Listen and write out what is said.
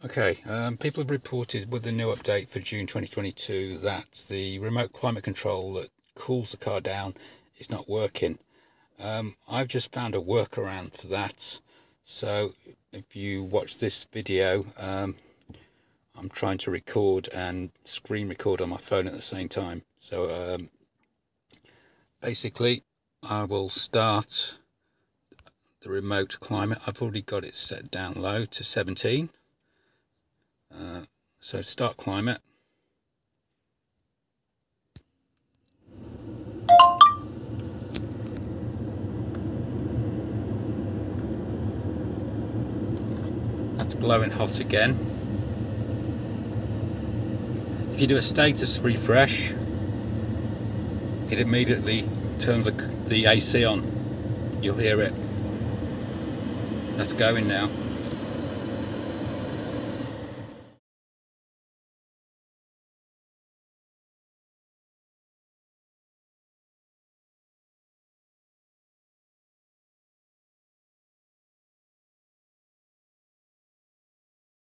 Okay, people have reported with the new update for June 2022 that the remote climate control that cools the car down is not working. I've just found a workaround for that. So if you watch this video, I'm trying to record and screen record on my phone at the same time. So basically I will start the remote climate. I've already got it set down low to 17. So start climate. That's blowing hot again. If you do a status refresh, it immediately turns the AC on. You'll hear it. That's going now.